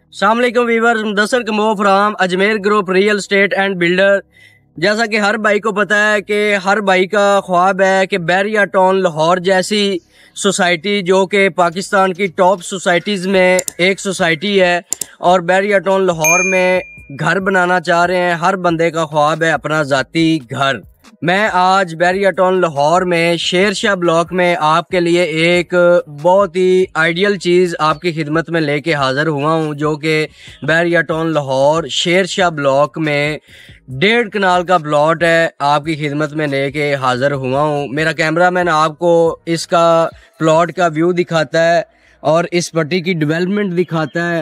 अस्सलाम वालेकुम वीवर्स, मुदस्सर कमो from Ajmer group real estate and builder. जैसा कि हर भाई को पता है कि हर भाई का ख्वाब है कि बैरिया टाउन लाहौर जैसी सोसाइटी जो कि पाकिस्तान की टॉप सोसाइटीज़ में एक सोसाइटी है और बैरिया टाउन लाहौर में घर बनाना चाह रहे हैं। हर बंदे का ख्वाब है अपना ज़ाती घर। मैं आज बैरिया टाउन लाहौर में शेरशाह ब्लॉक में आपके लिए एक बहुत ही आइडियल चीज़ आपकी खिदमत में लेके हाज़िर हुआ हूँ, जो कि बैरिया टाउन लाहौर शेरशाह ब्लॉक में 1.5 कनाल का प्लॉट है। आपकी खिदमत में लेके हाज़िर हुआ हूँ। मेरा कैमरामैन आपको इसका प्लॉट का व्यू दिखाता है और इस पट्टी की डेवलपमेंट दिखाता है।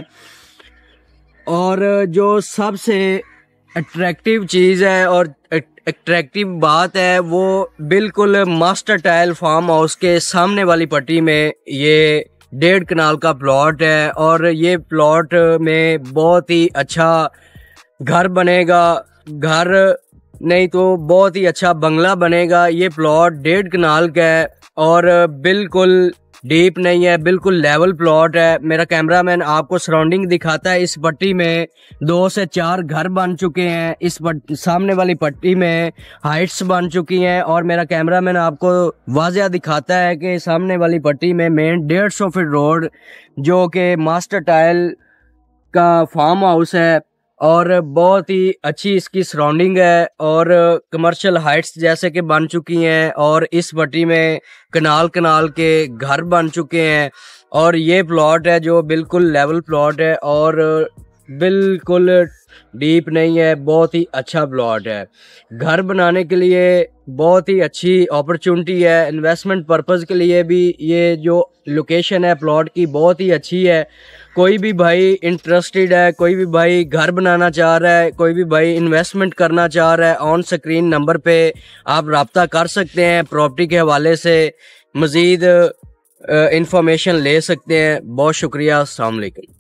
और जो सबसे अट्रैक्टिव चीज़ है और अट्रैक्टिव बात है वो बिल्कुल मास्टर टाइल फार्म हाउस के सामने वाली पट्टी में ये 1.5 कनाल का प्लॉट है और ये प्लॉट में बहुत ही अच्छा घर बनेगा। घर नहीं तो बहुत ही अच्छा बंगला बनेगा। ये प्लॉट 1.5 कनाल का है और बिल्कुल डीप नहीं है, बिल्कुल लेवल प्लॉट है। मेरा कैमरामैन आपको सराउंडिंग दिखाता है। इस पट्टी में 2 से 4 घर बन चुके हैं। इस सामने वाली पट्टी में हाइट्स बन चुकी हैं और मेरा कैमरामैन आपको वाज़िया दिखाता है कि सामने वाली पट्टी में मेन 150 फीट रोड जो कि मास्टर टाइल का फार्म हाउस है और बहुत ही अच्छी इसकी सराउंडिंग है और कमर्शियल हाइट्स जैसे कि बन चुकी हैं और इस पट्टी में कनाल के घर बन चुके हैं। और ये प्लॉट है जो बिल्कुल लेवल प्लॉट है और बिल्कुल डीप नहीं है, बहुत ही अच्छा प्लॉट है। घर बनाने के लिए बहुत ही अच्छी अपॉर्चुनिटी है। इन्वेस्टमेंट पर्पज़ के लिए भी ये जो लोकेशन है प्लॉट की बहुत ही अच्छी है। कोई भी भाई इंटरेस्टेड है, कोई भी भाई घर बनाना चाह रहा है, कोई भी भाई इन्वेस्टमेंट करना चाह रहा है, ऑन स्क्रीन नंबर पे आप रब्ता कर सकते हैं। प्रॉपर्टी के हवाले से मज़ीद इंफॉर्मेशन ले सकते हैं। बहुत शुक्रिया। अस्सलाम वालेकुम।